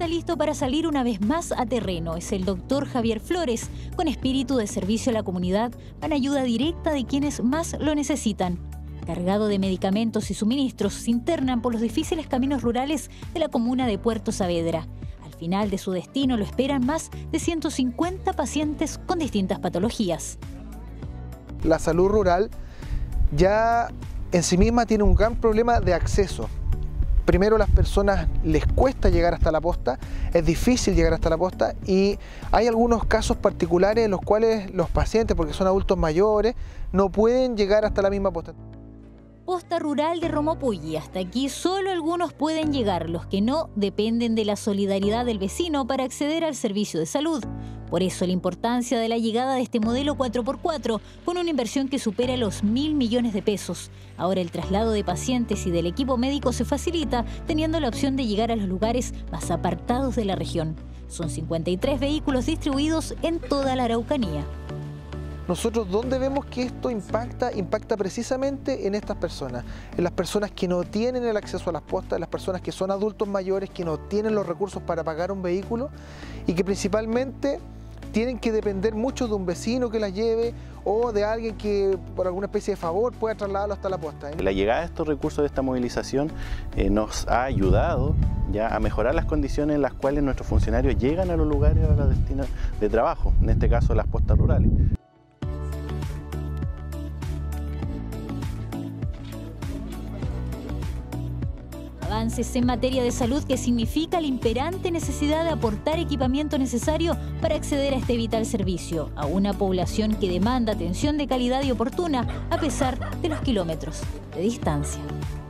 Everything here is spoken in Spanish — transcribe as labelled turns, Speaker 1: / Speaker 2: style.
Speaker 1: está listo para salir una vez más a terreno. Es el doctor Javier Flores, con espíritu de servicio a la comunidad, en ayuda directa de quienes más lo necesitan. Cargado de medicamentos y suministros, se internan por los difíciles caminos rurales de la comuna de Puerto Saavedra. Al final de su destino lo esperan más de 150 pacientes con distintas patologías.
Speaker 2: La salud rural ya en sí misma tiene un gran problema de acceso. Primero, las personas les cuesta llegar hasta la posta, es difícil llegar hasta la posta y hay algunos casos particulares en los cuales los pacientes, porque son adultos mayores, no pueden llegar hasta la misma posta.
Speaker 1: Posta rural de Romopulli. Hasta aquí solo algunos pueden llegar, los que no dependen de la solidaridad del vecino para acceder al servicio de salud. Por eso la importancia de la llegada de este modelo 4x4, con una inversión que supera los 1.000 millones de pesos. Ahora el traslado de pacientes y del equipo médico se facilita, teniendo la opción de llegar a los lugares más apartados de la región. Son 53 vehículos distribuidos en toda la Araucanía.
Speaker 2: Nosotros, ¿dónde vemos que esto impacta? Impacta precisamente en estas personas, en las personas que no tienen el acceso a las postas, en las personas que son adultos mayores, que no tienen los recursos para pagar un vehículo y que principalmente tienen que depender mucho de un vecino que las lleve o de alguien que por alguna especie de favor pueda trasladarlo hasta la posta.
Speaker 3: La llegada de estos recursos de esta movilización nos ha ayudado ya a mejorar las condiciones en las cuales nuestros funcionarios llegan a los lugares, a los destinos de trabajo, en este caso las postas rurales.
Speaker 1: Avances en materia de salud que significa la imperante necesidad de aportar equipamiento necesario para acceder a este vital servicio a una población que demanda atención de calidad y oportuna a pesar de los kilómetros de distancia.